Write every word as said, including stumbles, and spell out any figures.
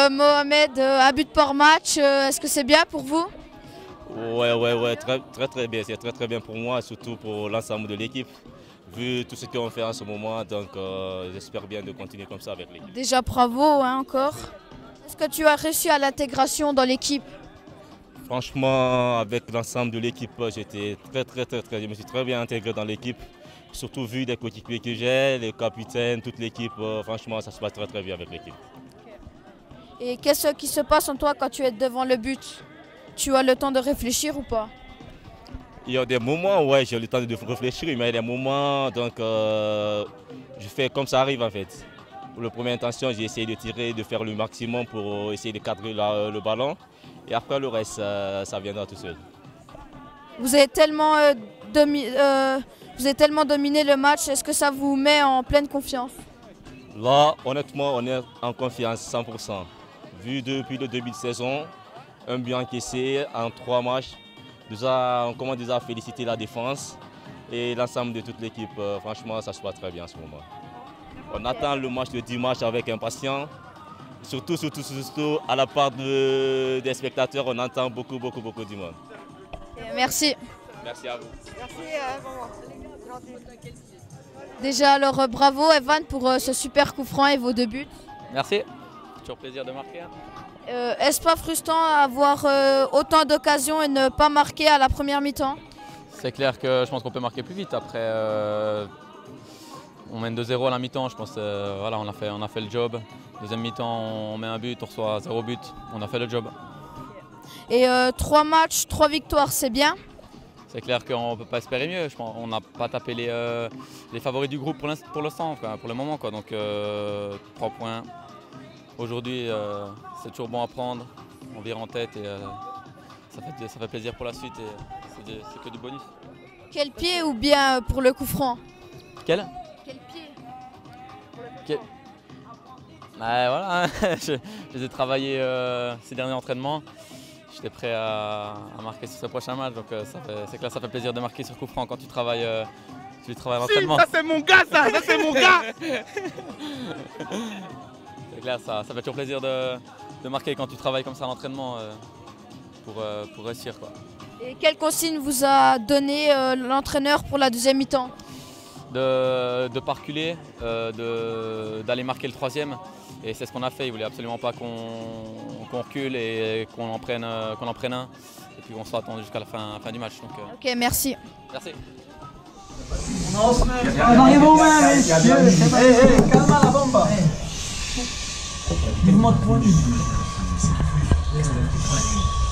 Euh, Mohamed, euh, un but par match, euh, est-ce que c'est bien pour vous? Ouais, ouais, ouais, très, très, très bien. C'est très, très bien pour moi, surtout pour l'ensemble de l'équipe. Vu tout ce qu'on fait en ce moment, donc euh, j'espère bien de continuer comme ça avec l'équipe. Déjà bravo hein, encore. Est-ce que tu as réussi à l'intégration dans l'équipe? Franchement, avec l'ensemble de l'équipe, j'étais très, très, très, très, je me suis très bien intégré dans l'équipe. Surtout vu les coéquipiers que j'ai, les capitaines, toute l'équipe. Euh, franchement, ça se passe très, très bien avec l'équipe. Et qu'est-ce qui se passe en toi quand tu es devant le but? Tu as le temps de réfléchir ou pas? Il y a des moments, ouais, j'ai le temps de réfléchir, mais il y a des moments, donc euh, je fais comme ça arrive en fait. Pour la première intention, j'ai essayé de tirer, de faire le maximum pour essayer de cadrer la, le ballon. Et après le reste, ça, ça viendra tout seul. Vous avez tellement, euh, domi euh, vous avez tellement dominé le match, est-ce que ça vous met en pleine confiance? Là, honnêtement, on est en confiance cent pour cent. Vu depuis le début de saison, un but encaissé en trois matchs. Déjà, on commence déjà à féliciter la défense et l'ensemble de toute l'équipe. Franchement, ça se passe très bien en ce moment. On attend le match de dimanche avec impatience. Surtout, surtout, surtout à la part de, des spectateurs, on entend beaucoup, beaucoup, beaucoup du monde. Merci. Merci à vous. Merci, euh, maman. Déjà, alors euh, bravo Evan pour euh, ce super coup franc et vos deux buts. Merci, toujours plaisir de marquer. Euh, Est-ce pas frustrant d'avoir euh, autant d'occasions et ne pas marquer à la première mi-temps? C'est clair que je pense qu'on peut marquer plus vite. Après, euh, on mène deux zéro à la mi-temps, je pense euh, voilà, on a fait, on a fait le job. Deuxième mi-temps, on met un but, on reçoit zéro but, on a fait le job. Et euh, trois matchs, trois victoires, c'est bien? C'est clair qu'on ne peut pas espérer mieux. Je pense, on n'a pas tapé les, euh, les favoris du groupe pour l'instant, pour le moment. Quoi. Donc euh, trois points. Aujourd'hui, euh, c'est toujours bon à prendre. On vire en tête et euh, ça, fait, ça fait plaisir pour la suite. C'est que du bonus. Quel pied ou bien pour le coup franc? Quel Quel pied? Quel... Bah, voilà, je, je les ai travaillés euh, ces derniers entraînements. J'étais prêt à, à marquer sur ce prochain match, donc euh, c'est clair, ça fait plaisir de marquer sur coup franc quand tu travailles, euh, tu travailles à l'entraînement. Si, ça c'est mon gars, ça, ça c'est mon gars. C'est clair, ça, ça fait toujours plaisir de, de marquer quand tu travailles comme ça à l'entraînement euh, pour, euh, pour réussir, quoi. Et quelle consigne vous a donné euh, l'entraîneur pour la deuxième mi-temps? De ne pas reculer, euh, d'aller marquer le troisième. Et c'est ce qu'on a fait, il ne voulait absolument pas qu'on qu'on recule et qu'on en, prenne, qu'on en prenne un. Et puis on sera attendu jusqu'à la fin, fin du match. Donc, euh... Ok, merci. Merci. Arrivons main, messieurs. Hey, hey, calma la bomba. Mouvement de poing.